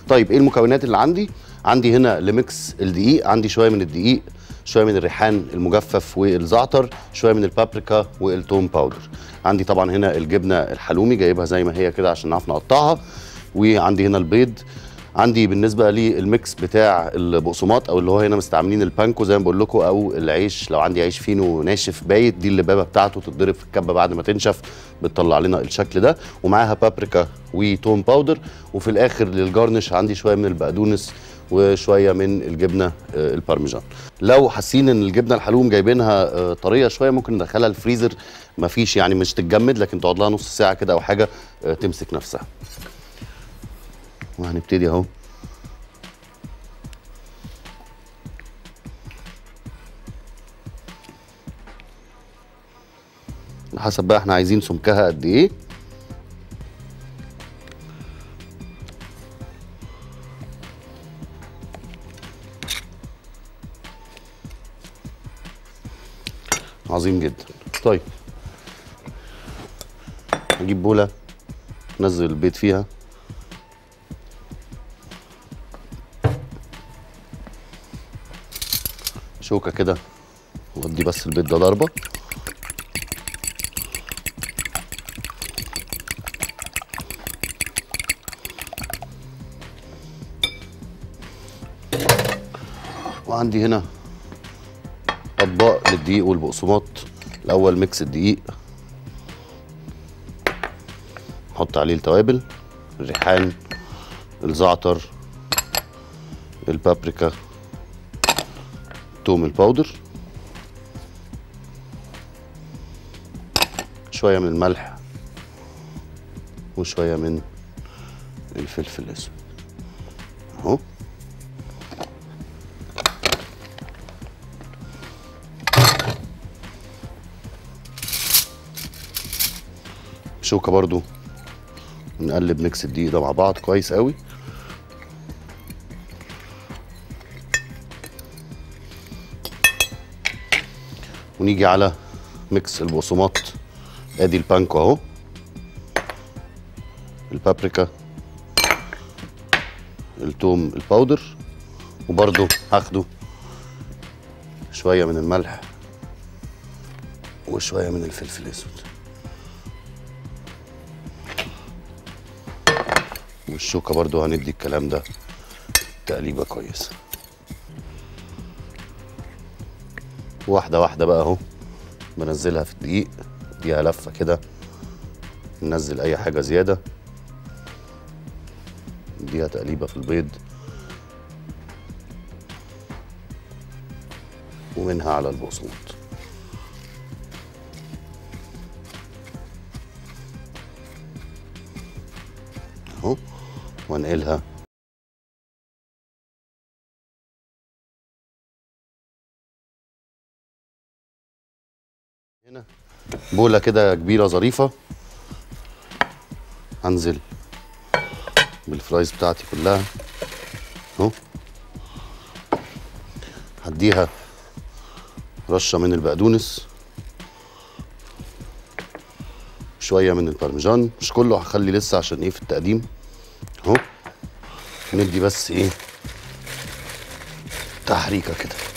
طيب ايه المكونات اللي عندي؟ عندي هنا لميكس الدقيق، عندي شويه من الدقيق، شويه من الريحان المجفف والزعتر، شويه من البابريكا والتوم باودر. عندي طبعا هنا الجبنه الحلومي جايبها زي ما هي كده عشان نعرف نقطعها، وعندي هنا البيض. عندي بالنسبه للميكس بتاع البقسماط او اللي هو هنا مستعملين البانكو زي ما بقول لكم، او العيش لو عندي عيش فينو ناشف بايت، دي اللبابه بتاعته تتضرب في الكبه بعد ما تنشف بتطلع لنا الشكل ده، ومعاها بابريكا وتوم باودر. وفي الاخر للجارنش عندي شويه من البقدونس وشويه من الجبنه البارميجان. لو حاسين ان الجبنه الحلوم جايبينها طريه شويه ممكن ندخلها الفريزر، مفيش يعني مش تتجمد، لكن تقعد لها نص ساعه كده او حاجه تمسك نفسها. وهنبتدي اهو حسب بقى احنا عايزين سمكها قد ايه. عظيم جدا. طيب نجيب بوله ننزل البيض فيها، شوكه كده ودي بس البيض ده ضربه، وعندي هنا اطباق للدقيق والبقسماط. الاول ميكس الدقيق، نحط عليه التوابل، الريحان، الزعتر، البابريكا، توم الباودر، شويه من الملح، وشويه من الفلفل الاسود اهو. شوكه برضو نقلب ميكس الدقيق ده مع بعض كويس قوي. ونيجي على ميكس البقسماط، ادي البانكو اهو، البابريكا، التوم الباودر، وبرضو هاخده شويه من الملح وشويه من الفلفل الاسود، والشوكه برضو هندي الكلام ده تقليبه كويسه. واحده واحده بقى اهو بنزلها في الدقيق، اديها لفه كده، ننزل اي حاجه زياده، نديها تقليبه في البيض، ومنها على البقسماط اهو، وانقلها هنا بوله كده كبيره ظريفه. هنزل بالفرايز بتاعتي كلها اهو، هديها رشه من البقدونس، شويه من البارميجان، مش كله هخلي لسه عشان ايه في التقديم اهو. ندي بس ايه تحريكه كده.